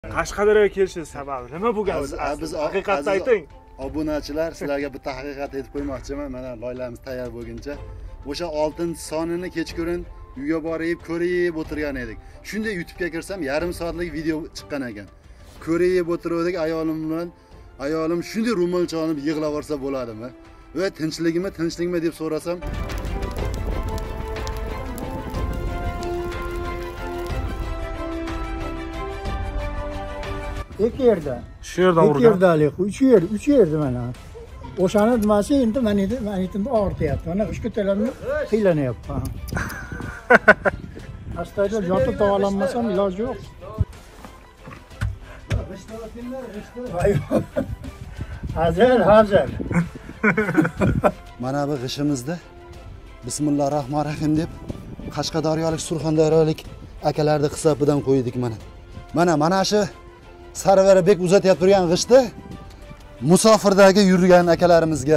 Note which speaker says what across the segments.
Speaker 1: Qashqadaryoga kelishingiz sababi nima bo'lgan? Biz haqiqatni ayting.
Speaker 2: Obunachilar, sizlarga bitta haqiqat aytib qo'ymoqchiman. Mana loyilamiz tayyor bo'lguncha o'sha 6-sonini kechqurun uyga borib ko'rib o'tirgan edik. Shunda YouTube'ga kirsam, yarim soatlik video chiqqan ekan. Ko'rib o'tirdik ayolim bilan. Ayolim shunday ro'molcha olib yig'lab yorsa bo'ladimi? Va tinchligimi deb so'rasam,
Speaker 3: İki yerde.
Speaker 1: Shu yerdan urgan.
Speaker 3: İki yerde alik. Üç yerde mana. O'shani nimasi endi meni og'rityapti. Mana uch ko'talarni qiylanyapti. Astoydil yotib davolanmasam iloji yo'q. Hazır.
Speaker 2: mana bu g'ishimizda Bismillahirrahmanirrahim deb Qashqadaryolik, Surxondaryolik akalarni hisobidan qo'ydik mana. Mana shu Sarvarbek uzatyap turgan g'ishni musofirdagi yurgan akalarimizga.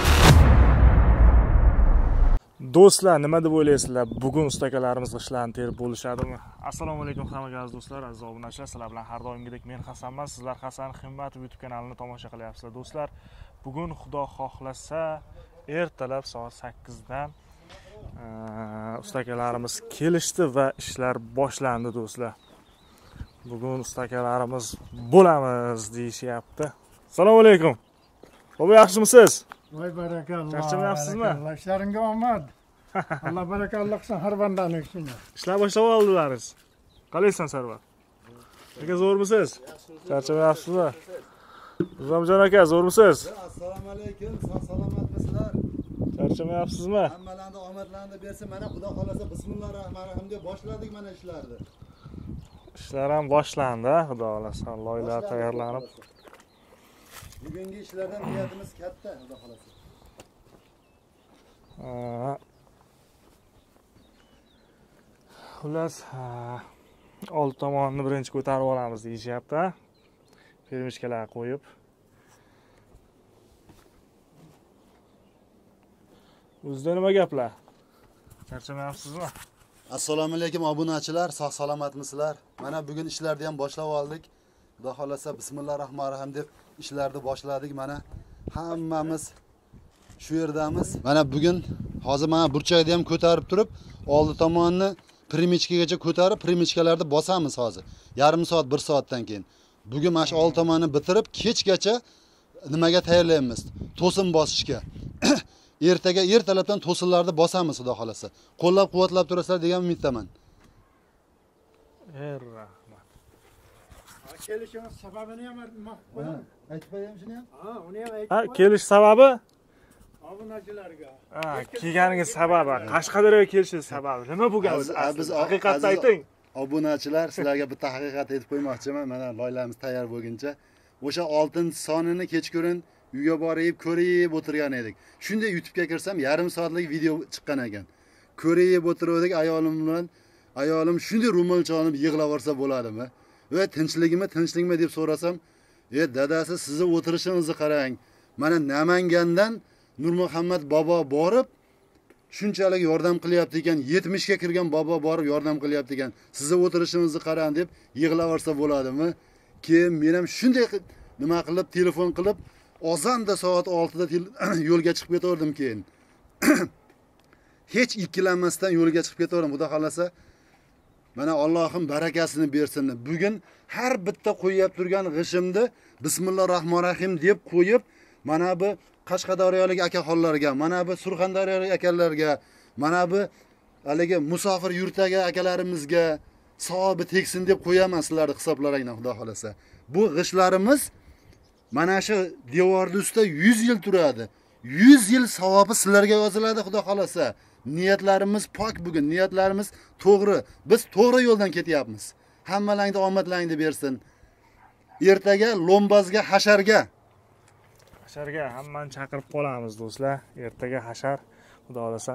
Speaker 1: Do'stlar, nima deb o'ylaysizlar? Bugun ustakalarimiz g'ishlarni terib bo'lishadimi? Assalomu alaykum hammaga aziz do'stlar, aziz obunachilar. Sizlar bilan har doimgidek men Hasanman. Sizlar Hasan Himmatov YouTube kanalini tomosha qilyapsizlar. Do'stlar, bugun Xudo xohlasa ertalab soat 8 dan ustakalarimiz kelishdi va ishlar boshlandi do'stlar. Bugun ustakalarimiz bo'lamiz deyishyapti. Assalomu alaykum. Baba, yaxshimisiz?
Speaker 3: Voy barakalloh.
Speaker 1: Charchamayapsizmi?
Speaker 3: Ishlaringga omad. Alloh barakalloh qilsin har bandani ishini.
Speaker 1: Ishlar boshlab oldilaringiz. Qalaysan Sarvar? Aka, zo'rmisiz? Charchamayapsizmi? Nizomjon aka, zo'rmisiz?
Speaker 2: Assalomu alaykum, salomatmisizlar?
Speaker 1: Charchamayapsizmi?
Speaker 2: Hammalarni omadlarini bersin. Mana Xudo xolasa Bismillahirrahmanirrahim deb boshladik mana ishlarni.
Speaker 1: Ishlar ham boshlandi, Xudo xolasa. Loyihalar tayyorlanib.
Speaker 2: Bugungi ishlardan niyatimiz katta, Xudo xolasa.
Speaker 1: Xullas, old tomonni birinchi ko'tarib olamiz deyishyapti. Permishkalar qo'yib. O'zida nima gaplar? Charchamayapsizmi?
Speaker 2: Assalomu alaykum obunachilar, sog' salomatmisizlar? Mana bugun ishlarni ham boshlab oldik. Xudo xolasa Bismillahirrahmanirrahim deb ishlarni boshladik. Mana hammamiz shu yerdamiz. Mana bugun hozir mana burchakni ham ko'tarib turib, oldi tomonni primichkagacha ko'tarib, primichkalarni bosamiz hozir. Yarim soat, 1 soatdan keyin. Bugun mana shu oldi tomonni bitirib, kechgacha nimaga tayyorlaymiz? To'sin bosishga. Ertalabdan to'sinlarni bosamiz Xudo xolasa. Qo'llab-quvvatlab turasizlar degan umiddaman.
Speaker 1: Rahmat.
Speaker 3: Kelishimiz sababini ham
Speaker 2: Aytib qo'yaymi shuni ham?
Speaker 3: Uni ham aytib.
Speaker 1: Kelish sababi?
Speaker 3: Obunachilarga.
Speaker 1: Kelganingiz sababi, Qashqadaryoga kelishingiz sababi nima bo'lgan? Biz haqiqatni ayting.
Speaker 2: Obunachilar, sizlarga bitta haqiqat aytib qo'ymoqchiman. Mana loyilamiz tayyor bo'lguncha o'sha 6-sonini kechqurun uyga borib ko'rib o'tirgan edik. Shunda YouTube'ga kirsam, yarim soatlik video chiqqan ekan. Ko'rib o'tirdik ayolim bilan. Ayolim shunday ro'molcha olib yig'lab yorsa bo'ladimi? Va tinchligimi deb so'rasam, dadasi, sizni o'tirishingizni qarang. Mana Namangandan Nurmuhammad bobo borib shunchalik yordam qilyapti ekan, 70 ga kirgan bobo borib yordam qilyapti ekan. Sizni o'tirishingizni qarang deb yig'lab yorsa bo'ladimi? Keyin men ham shunday nima qilib telefon qilib, ozanda soat 6 da yo'lga chiqib ketaverdim keyin. Hech ikkilanmasdan yo'lga chiqib ketaverdim. Xudo xolasa mana Allohim barakasini bersin. Bugun har bitta qo'yib turgan g'ishimni Bismillahirrahmanirrahim deb qo'yib, mana bu Qashqadaryolik akaxonlarga, mana bu Surxondaryolik akalarga, mana bu haligi musofir yurtdagi akalarimizga savobi tegsin deb qo'yaman sizlarni hisoblaringdan Xudo xolasa. Bu g'ishlarimiz mana shu devorning ustida 100 yil turadi. 100 yil savobi sizlarga yoziladi Xudo xolasa. Niyatlarimiz pok bugun, niyatlarimiz to'g'ri. Biz to'g'ri yo'ldan ketyapmiz. Hammalarga omadlaringni bersin. Ertaga lombazga, hasharga
Speaker 1: hammani chaqirib qolamiz do'stlar. Ertaga hashar, Xudo xolasa.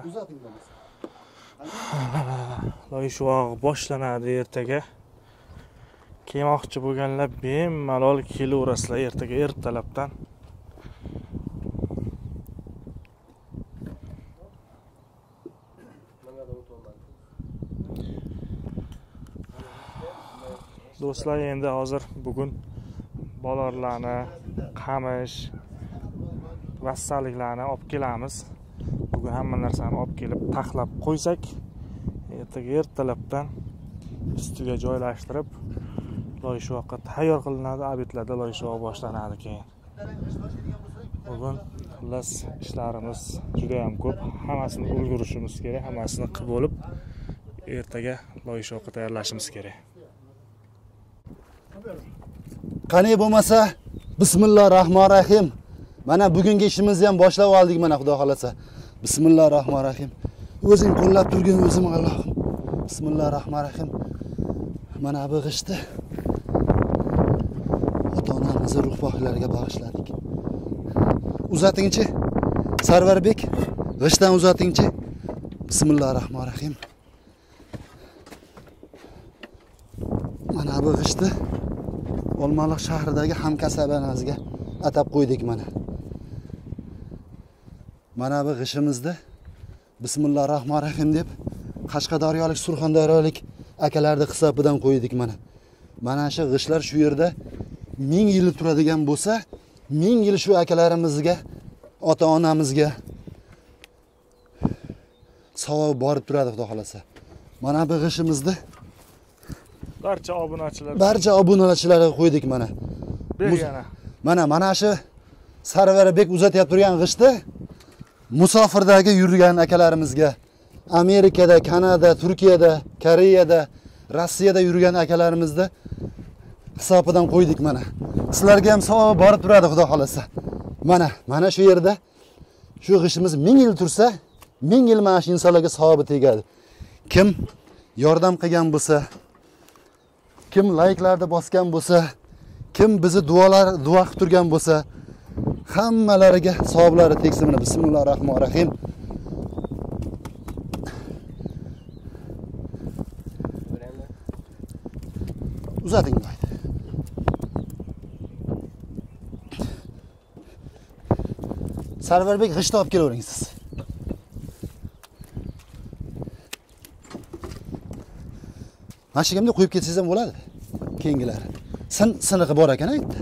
Speaker 1: Loyishvoq boshlanadi ertaga. Kelmoqchi bo'lganlar bemalol kelaverasizlar ertaga ertalabdan. Do'stlar, endi hozir bugun bolalarni, qamish, vassalliklarni olib kelamiz. Bugun hamma narsani olib kelib taxlab qo'ysak, ertalabdan ustiga joylashtirib loyishoqqa tayyor qilinadi. Obedlarda loyishoq boshlanadi keyin. Bugun xullas ishlarimiz juda ham ko'p. Hammasini ulgurishimiz kerak, hammasini qilib bo'lib ertaga loyishoqqa tayyorlashimiz kerak.
Speaker 2: Qani bo'lmasa, bismillahirrohmanirrohim. Mana bugungi ishimizni ham boshlab oldik mana Xudo xolasa. Bismillahirrohmanirrohim. O'zing qo'llab turgin o'zim Allohim. Bismillahirrohmanirrohim. Mana bu g'ishti ota-onamizni ruhbohlariga bag'ishladik. Uzatingchi. Sarvarbek, g'ishtdan uzatingchi. Bismillahirrohmanirrohim. Mana bu g'ishti Olmaliq shahridagi hamkasabamizga atab qo'ydik mana. Mana bu g'ishimizni Bismillahirrohmanirrohim deb Qashqadaryolik, Surxondaryolik akalarning hisobidan qo'ydik mana. Mana shu g'ishlar shu yerda 1000 yil turadigan bo'lsa, 1000 yil shu akalarimizga, ota-onamizga savob borib turadi Xudo xolasa. Mana bu g'ishimizni barcha obunachilarga qo'ydik mana. Mana shu Sarvarbek uzatyapti turgan g'ishti musofirdagi yurgan akalarimizga, Amerikada, Kanada, Turkiyada, Koreyada, Rossiyada yurgan akalarimizni hisobidan qo'ydik mana. Sizlarga ham savob borib turadi Xudo xolasa. Mana shu yerda shu g'ishimiz 1000 yil tursa, 1000 yil mana shu insonlarga savobi tegadi. Kim yordam qilgan bo'lsa, kim layklarni bosgan bo'lsa, kim bizni duo qilib turgan bo'lsa, hammalariga savoblari tegsin. Bismillahirrohmanirrohim. Uzating mayli. Sarvarbek g'ishtni olib kelavering siz. Mashinamda qo'yib ketsangiz ham bo'ladi. Keyingilari. Siniqi bor ekan aytdi.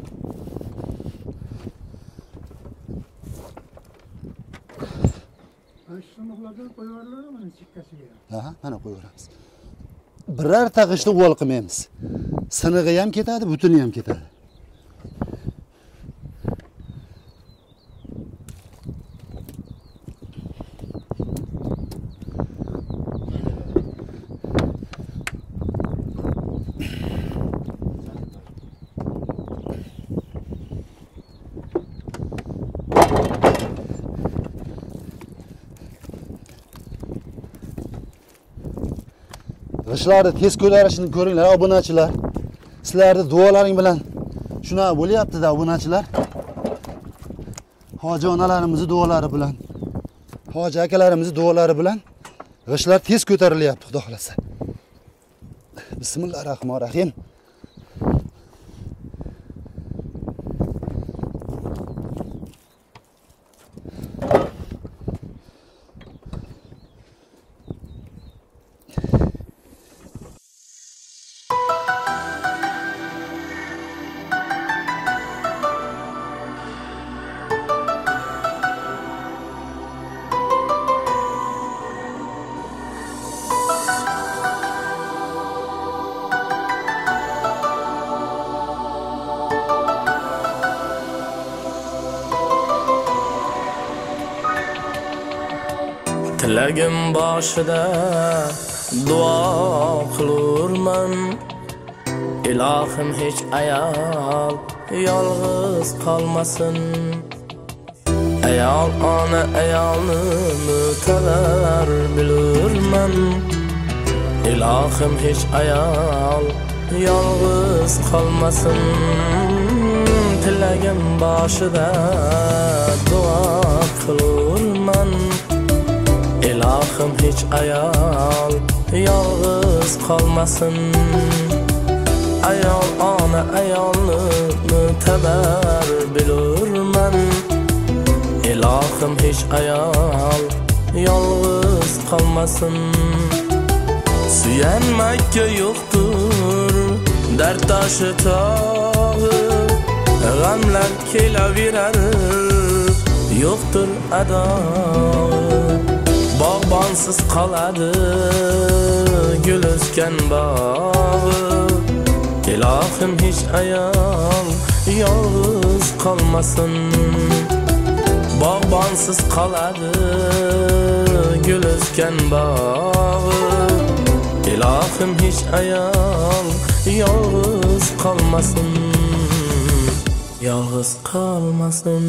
Speaker 3: Siniqlardan qo'yvorlar mana chikkasiga.
Speaker 2: Ha, mana qo'yaveramiz. Birorta g'ishtni uvol qilmaymiz. Sinig'i ham ketadi, butuni ham ketadi. G'ishlarni tez ko'tarishini ko'ringlar obunachilar. Sizlarning duolaring bilan shuna bo'lyapti-da obunachilar. Hoji onalarimizning duolari bilan, hoji akalarimizning duolari bilan g'ishlar tez ko'tarilyapti Xudo xolasa. Bismillahirrohmanirrohim.
Speaker 4: Tilagim boshida duo qilurman, ilohim hech ayol yolg'iz qolmasin. Ayol ona ayolni mutalar bilurman, ilohim hech ayol yolg'iz qolmasin. Tilagim boshida duo qilurman, ilohim hech ayol yolg'iz qolmasin. Ayol ona ayolni mutabar bilurman, ilohim hech ayol yolg'iz qolmasin. Suyanmakka yo'qdir dard toshi tog'i, g'amlar kelaverar, yo'qdir adog'i. Bog'bonsiz qoladi gul o'sgan bog'i. Ilohim hech ayol yolg'iz qolmasin. Bog'bonsiz qoladi gul o'sgan bog'i. Ilohim hech ayol yolg'iz qolmasin. Yolg'iz qolmasin.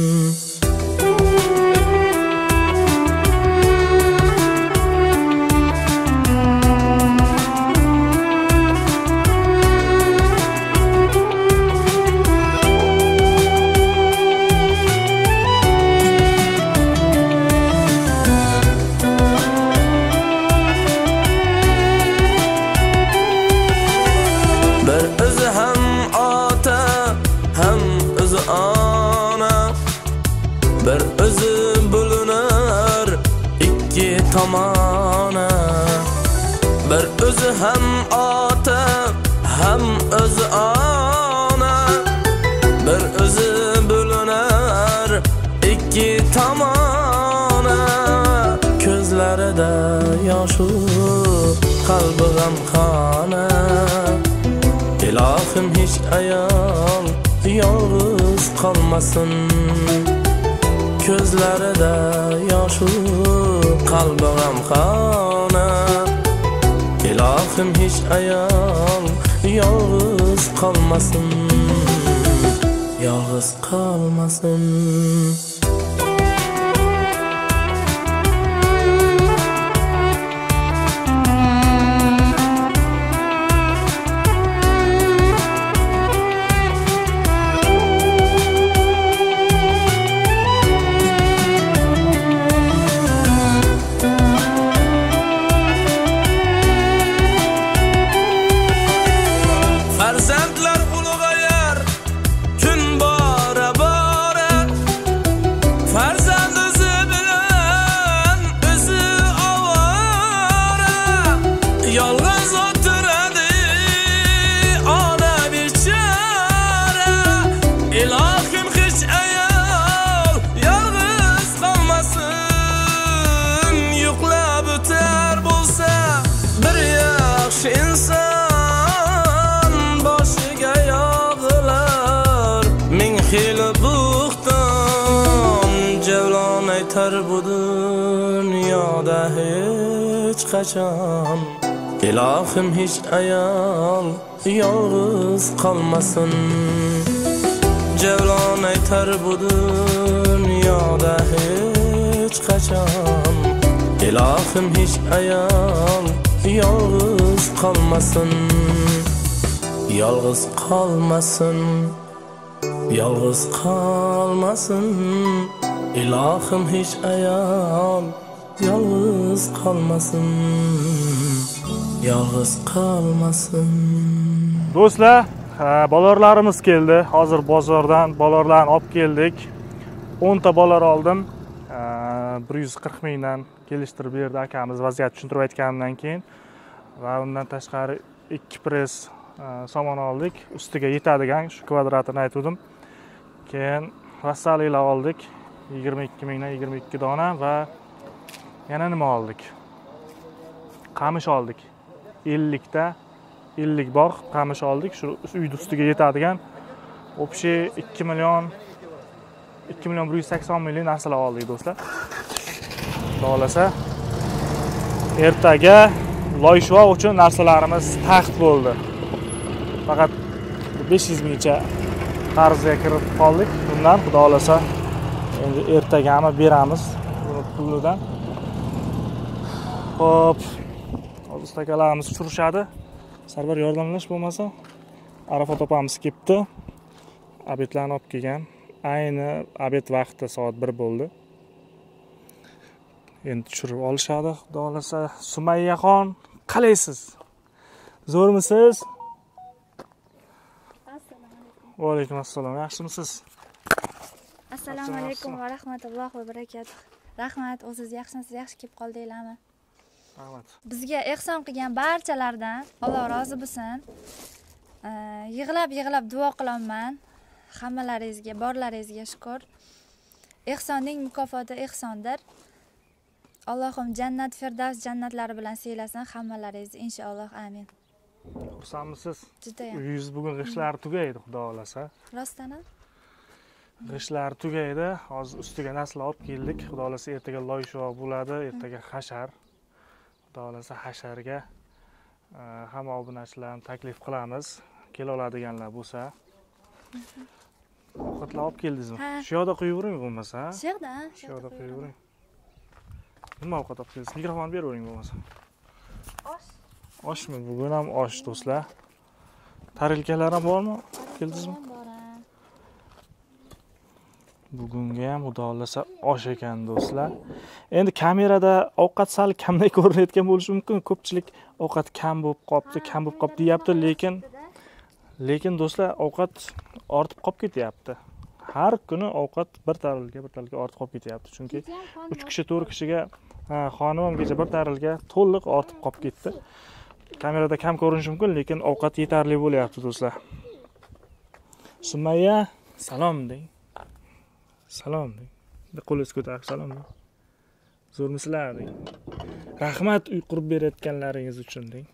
Speaker 4: Bir o'zi bo'linar ikki tomona. Bir o'zi ham ota, ham o'zi ona. Bir o'zi bo'linar ikki tomona. Ko'zlarida yosh, qalbi g'amxona. Ilohim hech ayol yolg'iz qolmasin. Ko'zlarida yosh, qalbi g'amxona. Ilohim hech ayol yolg'iz qolmasin. Yolg'iz qolmasin. Farzandlar ulug'ayar kun bora-bora. Farzand o'zi bilan o'zi ovora. Yolg'iz o'tiradi ona bechora. Ilohim hech ayol yolg'iz qolmasin. Yo'qlab o'tar bo'lsa bir yaxshi inson. Xili buxton javlon aytar bu dunyoda hech qachon. Ilohim hech ayol yolg'iz qolmasin. Javlon aytar bu dunyoda hech qachon. Ilohim hech ayol yolg'iz qolmasin. Yolg'iz qolmasin. Yolg'iz qolmasin. Ilohim hech ayol yolg'iz qolmasin. Yolg'iz qolmasin.
Speaker 1: Do'stlar, bolalarimiz keldi. Hozir bozordan bolalarni olib keldik. 10 ta bolar oldim. 140 mingdan kelishtirib berdi akamiz vaziyat tushuntirib aytgandan keyin. Va undan tashqari 2 press somon oldik. Ustiga yetadigan shu kvadratini aytdim. Keyin vassalilar oldik. 22 mingdan 22 dona va yana nima oldik? Qamish oldik. 50 ta 50 bog' qamish oldik. Shu uyning ustiga yetadigan. Общий 2 million 180 ming narsalar oldik do'stlar. Xohlasa ertaga loyishva uchun narsalarimiz taxt bo'ldi. Faqat 500 mingcha qarzga kirib qoldik. Bundan xudo xolasa endi ertagami beramiz pulidan. Xo'p, ustakalarimiz tushirishadi. Sarvar yordamlash bo'lmasa, Arafat opamiz kelibdi. Obedlarni olib kelgan. Ayni obed vaqti soat 1 bo'ldi. Endi tushirib olishadi. Xudo xolasa, Sumayyaxon, qalaysiz? Zo'rmisiz? Va alaykum assalom. Yaxshimisiz?
Speaker 5: Assalomu alaykum va rahmatullohi va barakatuh. Rahmat, o'zingiz yaxshimisiz? Yaxshi kelib qoldinglarmi?
Speaker 1: Rahmat.
Speaker 5: Bizga ehson qilgan barchalardan Alloh rozi bo'lsin. Yig'lab duo qilaman. Hammalaringizga, borlaringizga shukr. Ehsonning mukofoti ehsondir. Allohim jannat firdavs jannatlari bilan siylasin hammalaringizni inshaalloh. Amin.
Speaker 1: Xursandmisiz?
Speaker 5: Judayam.
Speaker 1: Uyingiz bugun g'ishlari tugaydi, xudo xolasa.
Speaker 5: Rostdan?
Speaker 1: G'ishlari tugaydi. Hozir ustiga nasl olib keldik. Xudo xolasa ertaga loyshoq bo'ladi, ertaga hashar. Xudo xolasa hasharga hamma obunachilarni taklif qilamiz. Kela oladiganlar bo'lsa. Ovqatlar olib keldingizmi? Shu yoqda qo'yib yuring bo'lmasa.
Speaker 5: Shu yoqda,
Speaker 1: shu yoqda qo'yib yuring. Nima ovqat olib keldingiz? Mikrofonni berib yuring bo'lmasa.
Speaker 5: Osh.
Speaker 1: Oshmi? Bugun ham osh do'stlar. Tarilkalar ham bormi? Keldingizmi? Bugunga ham xudo xolasa osh ekan do'stlar. Endi kamerada ovqat sal kamday ko'rinayotgan bo'lishi mumkin. Ko'pchilik ovqat kam bo'lib qolibdi, deyapti, lekin do'stlar ovqat ortib qolib ketyapti. Har kuni ovqat bir tarilga ortib qolib ketyapti. Chunki 3 kishi 4 kishiga xonim ham kecha bir tarilga to'liq ortib qolib ketdi. Kamerada kam ko'rinishi mumkin, lekin ovqat yetarli bo'lyapti do'stlar. Sumayya, salom deng. Salom deng. Qo'lingiz ko'tarib salom deng. Zo'rmisizlar deng. Rahmat uy qurib berayotganlaringiz uchun deng.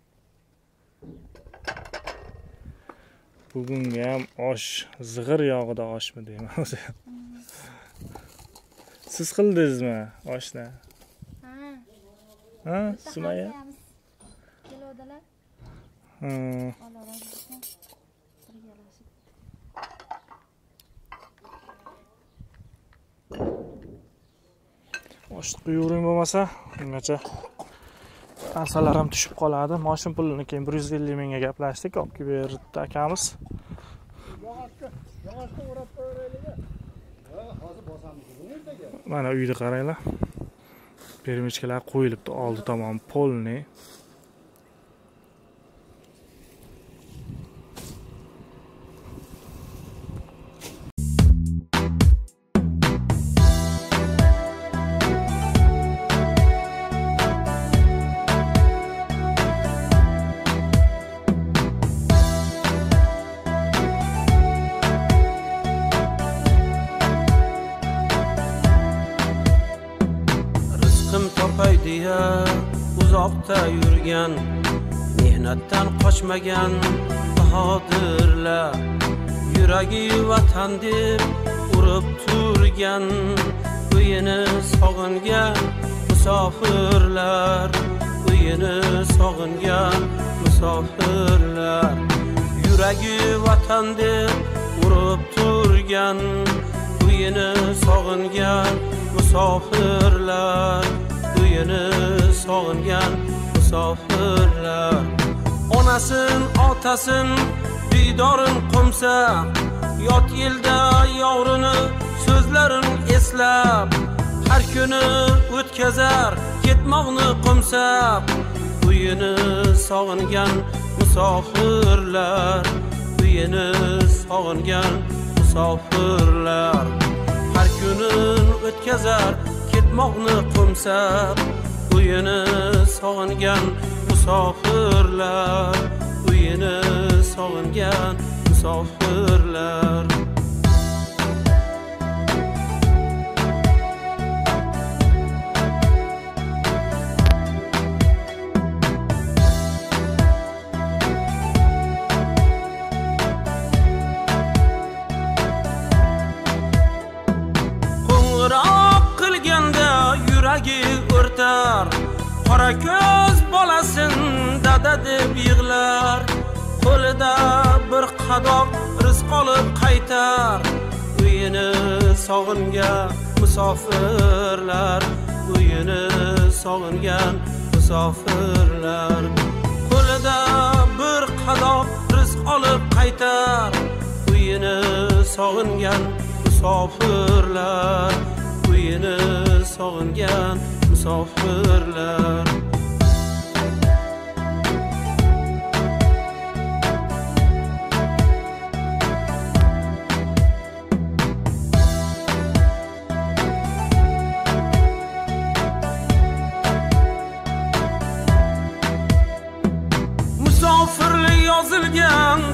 Speaker 1: Bugunga ham osh, zig'ir yog'ida oshmi deyman o'zi. Siz qildingizmi oshni? Ha, Sumayya?
Speaker 5: Kelodalar.
Speaker 1: Osh quyuring bo'lmasa, ungacha narsalar ham tushib qoladi. Mashin pulini keyin 150 mingga gaplashdik, olib kelib berdi akamiz. Mana uyni qaranglar. Permechkalar qo'yilibdi, oldi tomon polni.
Speaker 6: Uzoqda yurgan, mehnatdan qochmagan bahodirlar, yuragi vatan deb urib turgan, uyini sog'ingan musofirlar, uyini sog'ingan musofirlar, yuragi vatan deb urib turgan, uyini sog'ingan musofirlar, uyini sog'ingan musofirlar. Onasin, otasin, diydorin qo'msa, yot yilda yovrini so'zlarin eslab, har kuni o'tkazar ketmoqni qo'msab, uyini sog'ingan musofirlar, uyini sog'ingan musofirlar, har kuni o'tkazar ketmoqni qo'msab, uyini sog'ingan musofirlar, uyini sog'ingan musofirlar. Qo'ng'iroq qilganda yuragi o'rtar, qora ko'z bolasin dada deb yig'lar, qo'lida bir qadoq rizq olib qaytar, uyini sog'ingan musofirlar, uyini sog'ingan musofirlar, qo'lida bir qadoq rizq olib qaytar, uyini sog'ingan musofirlar, uyini sog'ingan musofirlar. Musofirlik yozilgan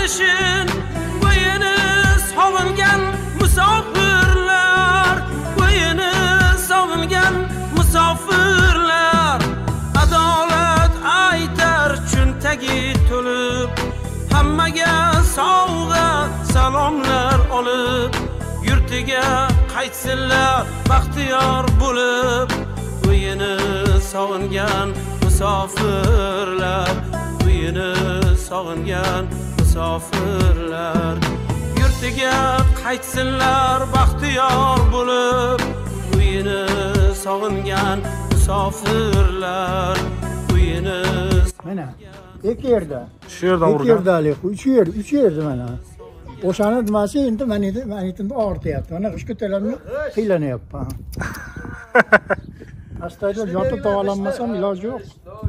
Speaker 6: yashin qo'yini sog'ingan musofirlar qo'yini sog'ingan musofirlar adolat aytar cho'ntagi to'lib hammaga sovg'a salomlar olib yurtiga qaytsinlar baxtiyor bo'lib uyini sog'ingan musofirlar uyini sog'ingan musofirlar yurtiga qaytsinlar baxtiyor bo'lib uyini sog'ingan musofirlar uyini
Speaker 3: mana ikki yerda
Speaker 1: shu yerdan
Speaker 3: ikki yerdalik uch yerda mana o'shani nimasi endi manitimni og'rityapti mana g'ish ko'taramni qiylanyapman astoydil yotib davolanmasam iloji yo'q.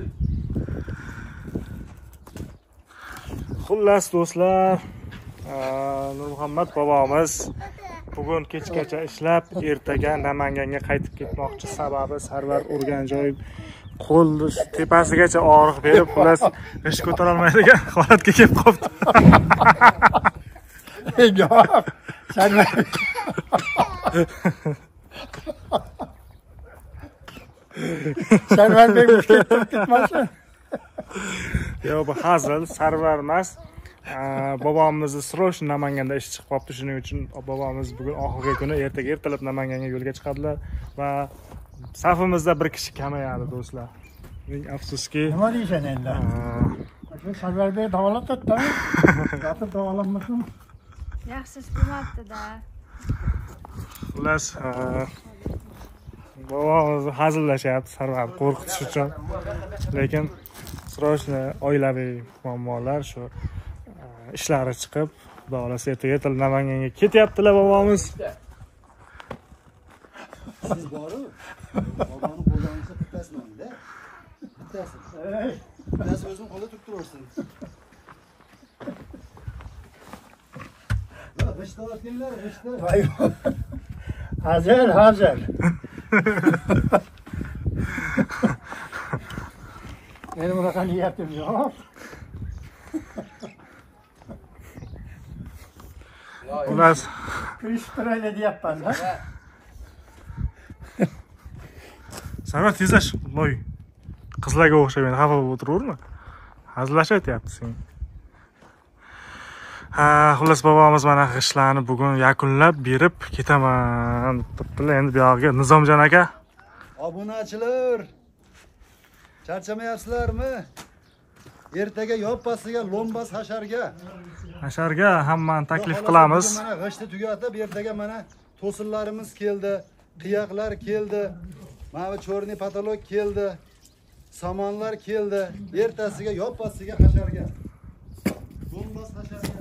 Speaker 1: Xullas do'stlar, Nurmuhammad bobomiz bugun kechgacha ishlab, ertaga Namanganga qaytib ketmoqchi. Sababi Sarvar urgan joy qo'l tepasigacha og'riq berib, xullas ish ko'tara olmaydigan holatga kelib qoldi.
Speaker 3: Yo'q, Sarvar. Sarvarbek ketmasin.
Speaker 1: Yo'q, bu hazil, Sarvar emas. Bobomizni srosh Namanganda ish chiqib qolibdi. Shuning uchun bobomiz bugun oxirgi kuni ertaga ertalab Namanganga yo'lga chiqadilar va safimizda bir kishi kamayadi do'stlar. Ming afsuski.
Speaker 3: Nima deysan endi? Shu Sarvarbek davolatdi-da. Yotib davolanmasin.
Speaker 5: Yaxshi ish qilmabdi-da.
Speaker 1: Xullas, bobomiz hazillashyapti Sarvarni qo'rqitish uchun. Lekin srochni oilaviy muammolar shu ishlari chiqib, xudo xolasa ertaga ertalab Namanganga ketyaptilar bobomiz.
Speaker 2: Siz boru boboni qo'llansa bittasmanda. Bittasi. Bittasi o'zim qo'lda turib turarsin. Va g'ishtolatinglar, g'ishtot.
Speaker 3: Hazır. Benim bunaqa niyatim yo'q.
Speaker 1: Xullas,
Speaker 3: Krishtirayla deyapman-da.
Speaker 1: Sarvar tezlash, voy. Qizlarga o'xshab meni xafa bo'lib o'tiraverma. Hazillashyapti sen. Xullas bobomiz mana ishlarni bugun yakunlab berib ketaman. Debdilar. Endi bu yoqqa Nizomjon aka.
Speaker 2: Obunachilar. Charchamayapsizlarmi? Ertaga yoppasiga lombas
Speaker 1: hasharga hammani taklif qilamiz.
Speaker 2: Mana g'ishni tugatib, ertaga mana to'sinlarimiz keldi, qiyoqlar keldi, mana cho'rni patolog keldi, samonlar keldi. Ertasiga yoppasiga hasharga. Lombas hasharga.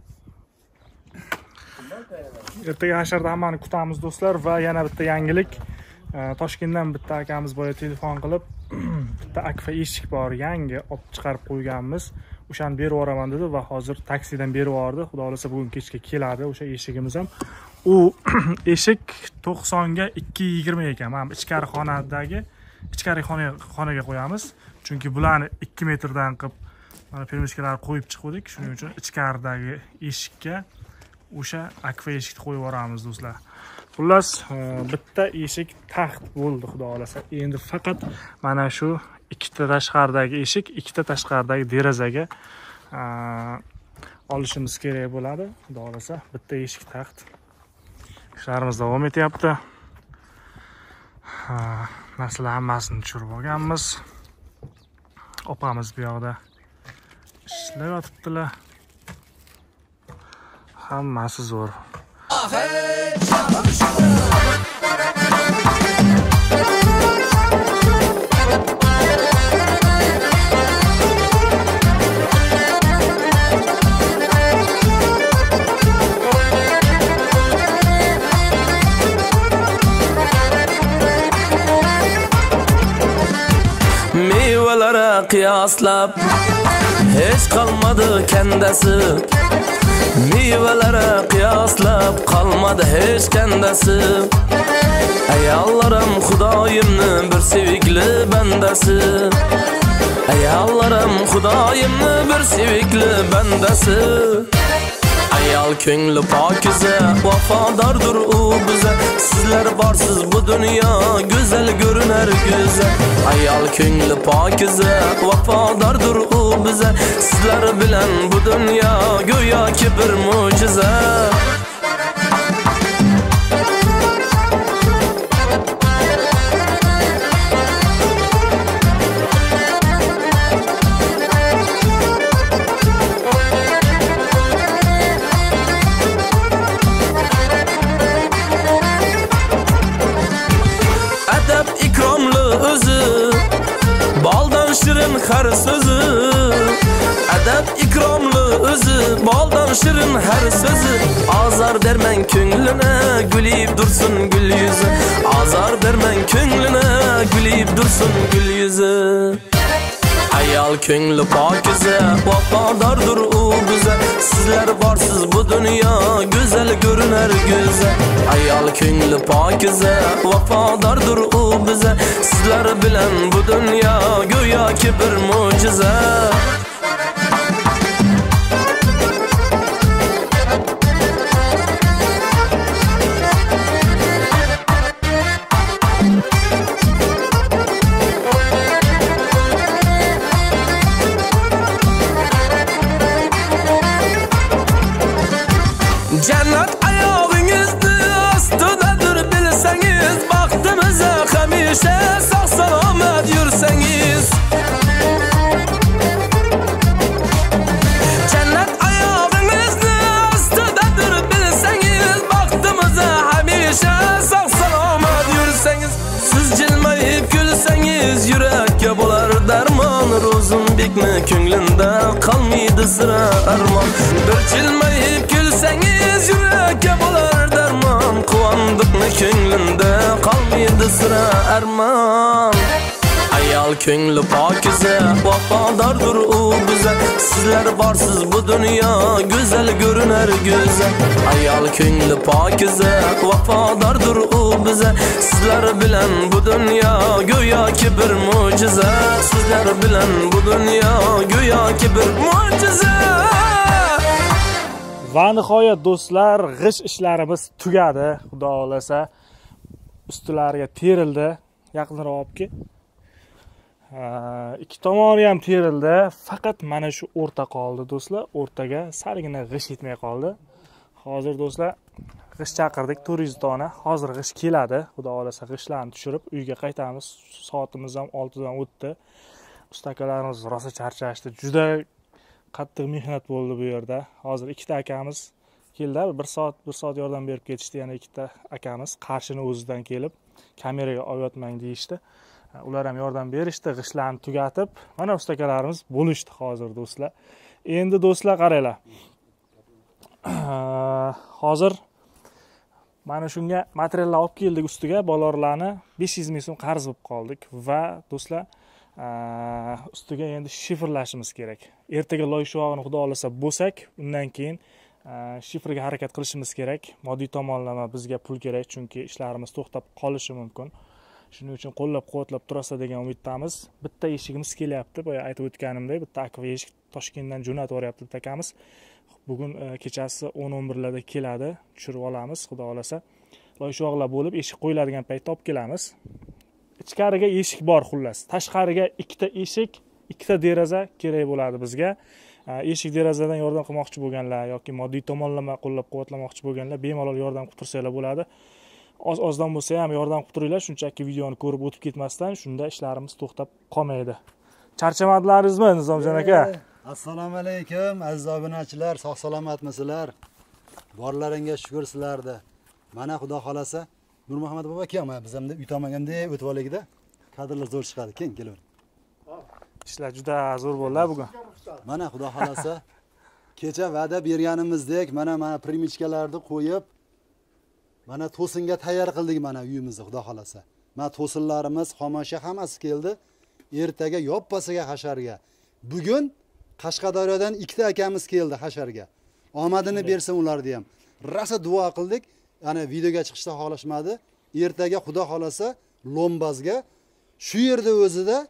Speaker 1: Ertaga hasharda hammani kutamiz do'stlar va yana bitta yangilik. Toshkentdan bitta akamiz boya telefon qilib, bitta akfa eshik bor, yangi olib chiqarib qo'yganmiz. O'shani berib yuboraman dedi va hozir taksidan berib yubordi. Xudo xolasa bugun kechga keladi o'sha eshigimiz ham. U eshik 90 ga 220 ekan. Mana ichkari xonadagi ichkari xonaga qo'yamiz. Chunki bularni 2 metrdan qilib mana permishkalar qo'yib chiqdik. Shuning uchun ichkaridagi eshikka o'sha akfa eshikni qo'yib yuboramiz do'stlar. Xullas, bitta eshik taxt bo'ldi xudo xolasa. Endi faqat mana shu ikkita tashqaridagi eshik, ikkita tashqaridagi derazaga olishimiz kerak bo'ladi. Xudo xolasa, bitta eshik taxt. Ishlarimiz davom etyapti. Narsalar hammasini tushirib olganmiz. Opamiz bu yoqda ishlayotibdilar. Hammasi zo'r.
Speaker 4: Meyvelere kıyaslap hiç kalmadı kendisi. Meyvelere kıyaslap kalmadı hiç kendisi. Ey Allah'ım Xudayimni bir sevgili bendesi. Ayollarim Xudoyimni bir sevikli bandasi. Ayol ko'ngli pokiza, vafodordir u biza. Sizlar borsiz bu dunyo go'zal ko'rinar go'zal. Ayol ko'ngli pokiza, vafodordir u biza. Sizlar bilan bu dunyo go'yoki bir mo'jiza. Shirin har so'zi, adab ikromli o'zi, boldan shirin har so'zi. Azor bermang ko'nglini, gulib dursun gul yuzi. Azor bermang ko'nglini, gulib dursun gul yuzi. Ayol ko'ngli pokiza, vafodordir u biza. Sizlar borsiz bu dunyo go'zal ko'rinar go'zal. Ayol ko'ngli pokiza, vafodordir u biza. Sizlar bilan bu dunyo go'yoki bir mo'jiza. Jannat oyog'ingizning ostidadir bilsangiz, baxtimizni hamisha sog' salomat yursangiz. Jannat oyog'ingizning ostidadir bilsangiz, baxtimizni hamisha sog' salomat yursangiz. Siz jilmayib kulsangiz, yurakka bo'lar darmon. Ro'zimbekni ko'nglinda qolmaydi sira armon. Bir jilmayib kulsangiz, yurakka bo'lar darmon. Quvondiqni ko'nglinda qolmaydi sira armon. Ayol ko'ngli pokiza, vafodordir u biza. Sizlar borsiz bu dunyo go'zal ko'rinar go'zal. Ayol ko'ngli pokiza, vafodordir u biza. Sizlar bilan bu dunyo go'yoki bir mo'jiza. Sizlar bilan bu dunyo go'yoki bir mo'jiza.
Speaker 1: Va nihoyat do'stlar, g'ish ishlarimiz tugadi. Xudo xolasa ustilariga terildi. Yaqinroq olibki. Ikki tomoni ham terildi. Faqat mana shu o'rta qoldi do'stlar. O'rtaga salgina g'ish yetmay qoldi. Hozir do'stlar g'ish chaqirdik 400 dona. Hozir g'ish keladi. Xudo xolasa g'ishlarni tushirib uyga qaytamiz. Soatimiz ham 6 dan o'tdi. Ustakalarimiz rosa charchashdi. Juda qattiq mehnat bo'ldi bu yerda. Hozir ikkita akamiz keldi. 1 soat yordam berib ketishdi. Yana ikkita akamiz Qarshini o'zidan kelib kameraga olyotmang deyishdi. Ular ham yordam berishdi, g'ishlarni tugatib, mana ustakalarimiz bo'lishdi hozir do'stlar. Endi do'stlar qaranglar. Hozir mana shunga materiallar olib keldik ustiga, bolalarni 500 ming so'm qarz bo'lib qoldik va do'stlar ustiga endi shifrlashimiz kerak. Ertaga loy shuog'ini xudo xolasa bo'lsak, undan keyin shifrga harakat qilishimiz kerak. Moddiy tomonlama bizga pul kerak, chunki ishlarimiz to'xtab qolishi mumkin. Shuning uchun qo'llab-quvvatlab turasiz degan umiddamiz. Bitta eshigimiz kelyapti. Boya aytib o'tganimdek, bitta akva eshik Toshkentdan jo'natib yuboryapti akamiz. Bugun kechasi 10-11 larda keladi, tushirib olamiz, xudo xolasa. Loy shuog'lar bo'lib, eshik qo'yiladigan paytda olib kelamiz. Ichkariga eshik bor xullas. Tashqariga ikkita eshik, ikkita deraza kerak bo'ladi bizga. Eshik derazadan yordam qilmoqchi bo'lganlar yoki moddiy tomonlama qo'llab-quvvatlamoqchi bo'lganlar bemalol yordam qilib tursanglar bo'ladi. Ozdan bo'lsa ham yordam qilib turinglar, shunchaki videoni ko'rib o'tib ketmasdan, shunda ishlarimiz to'xtab qolmaydi. Charchamadlaringizmi Nizomjon aka?
Speaker 2: Assalomu alaykum aziz obunachilar, sog' salomatmisizlar? Borlaringga shukr sizlarda. Mana xudo xolasa Nurmuhammad bobo aka, biz hamda uy tomonganda o'tib olaylik-da. Kadrlar zo'r chiqadi, keyin kelavering.
Speaker 1: Ishlar juda zo'r bo'ldi bugun.
Speaker 2: Mana xudo xolasa kecha va'da berganimizdek, mana primichkalarni qo'yib, mana to'singa tayyor qildik mana uyimizni xudo xolasa. Mana to'sinlarimiz, xomashya hammasi keldi. Ertaga yoppasiga hasharga. Bugun Qashqadaryodan ikkita akamiz keldi hasharga. Omadini bersin ularni ham. Rosa duo qildik. Ya'ni videoga chiqishda xohlashmadi. Ertaga xudo xolasa Lombazga shu yerda o'zida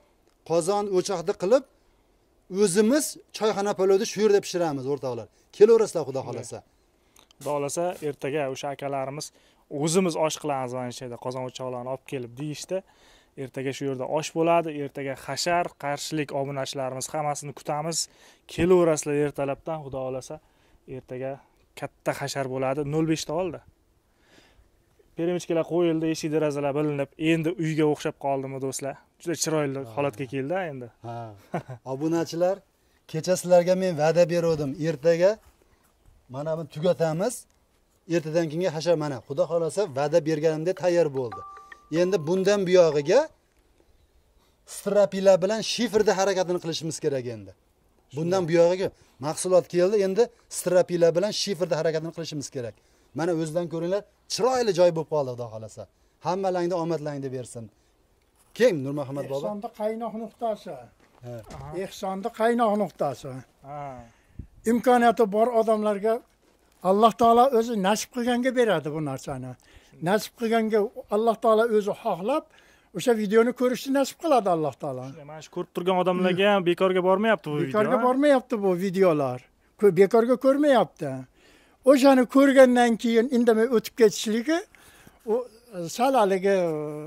Speaker 2: qozon o'choqda qilib o'zimiz choyxona palovni shu yerda pishiramiz o'rtoqlar. Kelaverasizlar xudo xolasa.
Speaker 1: Xudo xolasa ertaga o'sha akalarimiz o'zimiz osh qilamiz mana shu yerda qozon o'choqlarni olib kelib deyishdi. Ertaga shu yerda osh bo'ladi. Ertaga hashar, qarshilik obunachilarimiz hammasini kutamiz. Kelaverasizlar ertalabdan xudo xolasa. Ertaga katta hashar bo'ladi. 05 ta oldi. Peremichkalar qo'yildi, eshik derazalar bilinib, endi uyga o'xshab qoldimi do'stlar? Juda chiroyli holatga keldi endi.
Speaker 2: Ha. Obunachilar, kecha sizlarga men va'da berdim. Ertaga mana buni tugatamiz. Ertadan keyingi hashar mana xudo xolasa va'da berganimdek tayyor bo'ldi. Endi bundan buyog'iga strapilar bilan shifrda harakatini qilishimiz kerak endi. Bundan buyog'iga mahsulot keldi, endi strapilar bilan shifrda harakatini qilishimiz kerak. Mana o'zidan ko'ringlar, chiroyli joy bo'lib qoldi xudo xolasa. Hammalangda omadlangni bersin. Kim Nurmuhammad bobo?
Speaker 3: Ehsonda qaynoq nuqtasi. Ehsonda qaynoq nuqtasi. Imkoniyati bor odamlarga Alloh taolo o'zi nasib qilganga beradi bu narsani. Nasib qilganga Alloh taolo o'zi xohlab o'sha videoni ko'rishni nasib qiladi Alloh taolo.
Speaker 1: Mana shu ko'rib turgan odamlarga ham bekorga bormayapti bu video.
Speaker 3: Bekorga bormayapti bu videolar. Bekorga ko'rmayapti. O'shani ko'rgandan keyin indamay o'tib ketishligi u salaligi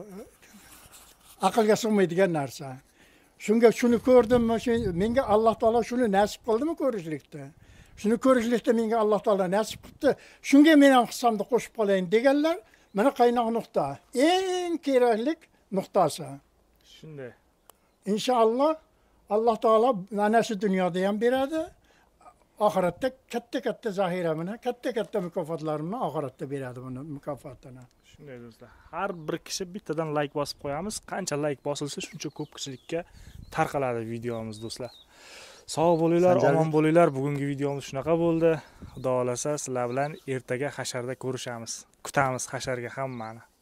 Speaker 3: aqlga sig'maydigan narsa. Shuni ko'rdimmi, menga Alloh taolo shuni nasib qildimi ko'rishlikda. Shuni ko'rishlikda menga Alloh taolo nasib qildi. Shunga men ham hissamda qo'shib qolayin deganlar, mana qaynoq nuqta. Eng kerakli nuqtasi.
Speaker 1: Shunday.
Speaker 3: Inshaalloh Alloh taolo mana shu dunyoda ham beradi. Oxiratda katta zaxira bilan, katta mukofotlar bilan oxiratda beradi buni mukofotini.
Speaker 1: Shunday do'stlar. Har bir kishi bittadan like bosib qo'yamiz. Qancha like bosilsa, shuncha ko'p kishilikka tarqaladi videomiz do'stlar. Sog' bo'linglar, omon bo'linglar. Bugungi videomiz shunaqa bo'ldi. Xudo xolasa sizlar bilan ertaga hasharda ko'rishamiz. Kutamiz hasharga hammani.